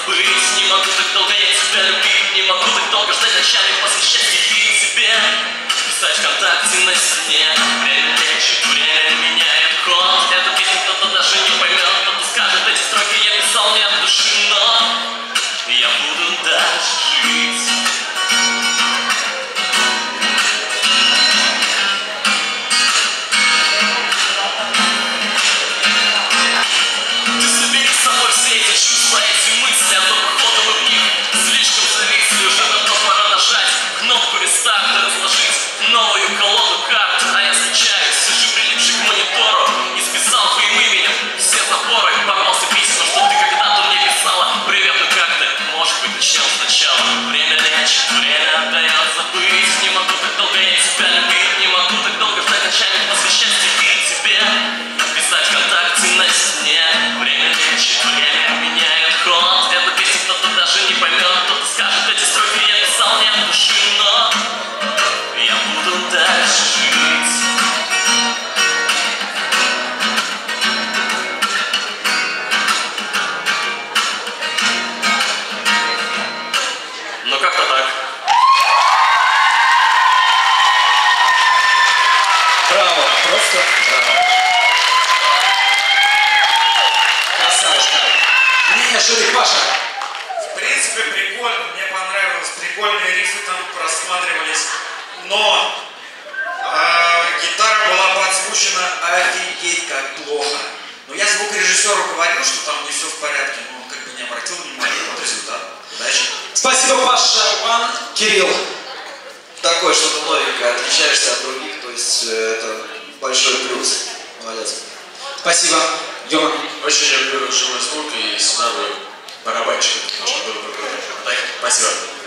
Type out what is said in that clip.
забыть. Не могу так долго я тебя любить, не могу так долго ждать ночами после счастья и тебе. Писать ВКонтакте на стене. Время лечит, время меняет ход. Эту песню кто-то даже не поймет, кто-то скажет, эти строки я писал не от души, но я буду дальше жить. Ты собери с собой все эти чувства, эти мысли, а то походу мы в них слишком зависли. Уже давно пора нажать кнопку рестарта, разложить новую колоду карт. А я скучаю, сижу прилипший к монитору и списал твоим именем все запоры. Порвался письма, что ты когда-то мне писала. Привет, ну как ты? Может быть, начнем сначала. Время лечит, время дает забыть. Не могу так долго я тебя любить, не могу так долго ждать ночами после счастья и тебе. Писать ВКонтакте на стене. Время лечит, время меняет ход. Эту песню кто-то даже не поймет, кто-то скажет, эти строки я писал не от души, но я буду дальше жить. Ну как-то так. Браво, просто браво. Красавушка. Не, Шурик, Паша. В принципе, прикольно, мне понравилось, прикольные рифы там просматривались, но гитара была подзвучена офигеть как плохо. Но я звукорежиссеру говорил, что там не все в порядке, но он как бы не обратил внимания. Вот результат. Удачи. Спасибо, Паша. Кирилл. Такое что-то новенькое, отличаешься от других, то есть это большой плюс. Молодец. Спасибо. Дема. Очень люблю живой звук и сюда бы барабанщик, потому что было бы круто. Так, спасибо.